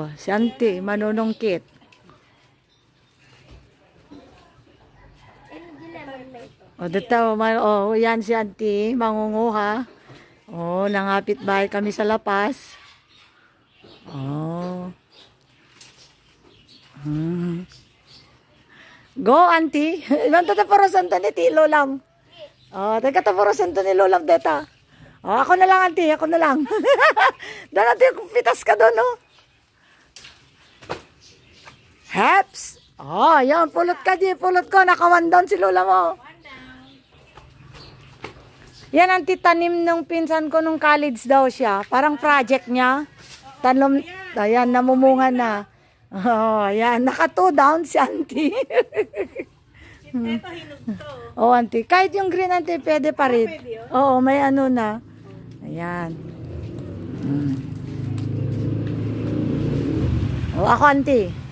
Oh, si auntie, manunungkit. O, dito, yan si auntie, mangunguha. Oh, nangapit bahay kami sa lapas. Oh. Go, auntie. Ilan tataporosan to ni Lolam? Oh, tataporosan to ni Lolam deta. Oh, ako na lang, auntie. Ako na lang. Doon, auntie, pitas ka doon, no? Heps! Oh, yan. Pulot ka, G. Pulot ko. Naka-1 down si Lola mo. Yan ang titanim ng pinsan ko nung college daw siya. Parang project niya. Tanom, ayan, namumunga na. Oh, ayan, naka 2 down si auntie. Oh, auntie. Kahit yung green, auntie, pwede pa rin. Oo, may ano na. Ayan. Oh, ako, auntie.